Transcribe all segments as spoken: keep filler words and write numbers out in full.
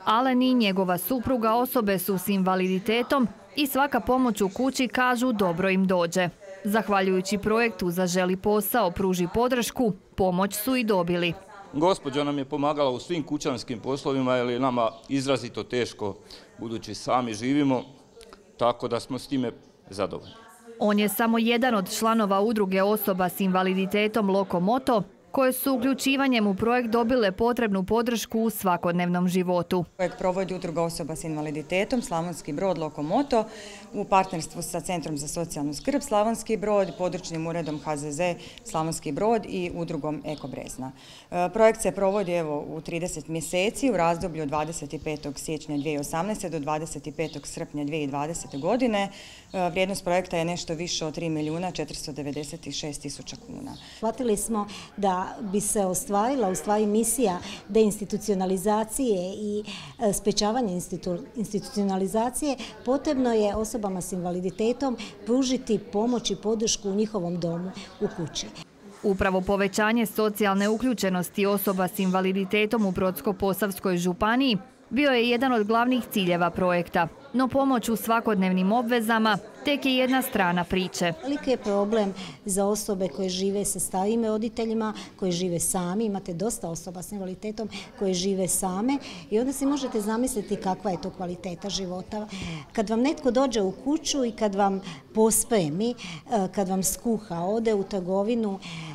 Alen i njegova supruga osobe su s invaliditetom i svaka pomoć u kući, kažu, dobro im dođe. Zahvaljujući projektu Zaželi posao pruži podršku, pomoć su i dobili. Gospođa nam je pomagala u svim kućanskim poslovima jer je nama izrazito teško budući sami živimo, tako da smo s time zadovoljni. On je samo jedan od članova udruge osoba s invaliditetom Lokomoto, koje su uključivanjem u projekt dobile potrebnu podršku u svakodnevnom životu. Projekt provodi udruga osoba s invaliditetom Slavonski Brod Lokomoto u partnerstvu sa Centrom za socijalnu skrb Slavonski Brod, područnim uredom H Z Z Slavonski Brod i udrugom Eko Brezna. Projekt se provodi evo u trideset mjeseci u razdoblju od dvadeset petog siječnja dvije tisuće osamnaeste. do dvadeset petog srpnja dvije tisuće dvadesete. godine. Vrijednost projekta je nešto više od tri milijuna četiristo devedeset šest tisuća kuna. Shvatili smo da bi se ostvarila u stvari misija deinstitucionalizacije i sprečavanja institucionalizacije, potrebno je osobama s invaliditetom pružiti pomoć i podršku u njihovom domu, u kući. Upravo povećanje socijalne uključenosti osoba s invaliditetom u Brodsko-posavskoj županiji bio je jedan od glavnih ciljeva projekta, no pomoć u svakodnevnim obvezama tek je jedna strana priče. Veliki je problem za osobe koje žive sa starijim roditeljima, koje žive sami. Imate dosta osoba s invaliditetom koje žive same i onda si možete zamisliti kakva je to kvaliteta života. Kad vam netko dođe u kuću i kad vam pospremi, kad vam skuha, ode u trgovinu,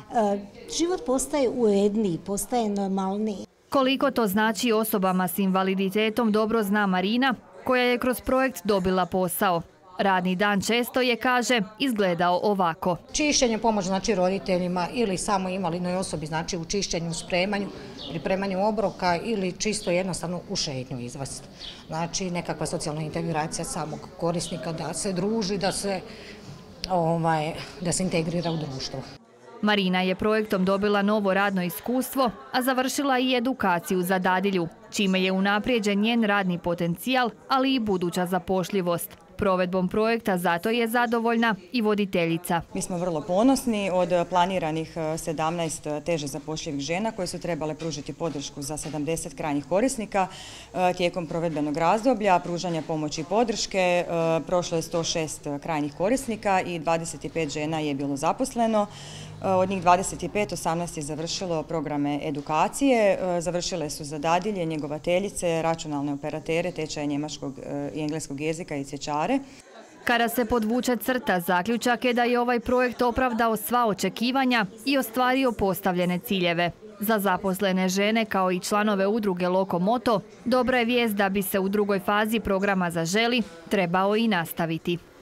život postaje uredniji, postaje normalniji. Koliko to znači osobama s invaliditetom dobro zna Marina, koja je kroz projekt dobila posao. Radni dan često je, kaže, izgledao ovako. Čišćenje, pomoć znači roditeljima ili samo invalidnoj osobi, znači u čišćenju, spremanju, pripremanju obroka ili čisto jednostavno u šetnju izvesti. Znači nekakva socijalna integracija samog korisnika, da se druži, da se, ovaj, da se integrira u društvo. Marina je projektom dobila novo radno iskustvo, a završila i edukaciju za dadilju, čime je unaprijeđen njen radni potencijal, ali i buduća zapošljivost. Provedbom projekta zato je zadovoljna i voditeljica. Mi smo vrlo ponosni od planiranih sedamnaest teže zapošljivih žena koje su trebale pružiti podršku za sedamdeset krajnjih korisnika tijekom provedbenog razdoblja, pružanja pomoći i podrške. Prošlo je sto šest krajnjih korisnika i dvadeset pet žena je bilo zaposleno. Od njih dvadeset pet, osamnaest je završilo programe edukacije, završile su za dadilje, njegovateljice, računalne operatere, tečaje njemačkog i engleskog jezika i cvjećare. Kada se podvuče crta, zaključak je da je ovaj projekt opravdao sva očekivanja i ostvario postavljene ciljeve. Za zaposlene žene kao i članove udruge Lokomoto, dobra je vijest da bi se u drugoj fazi programa Zaželi trebao i nastaviti.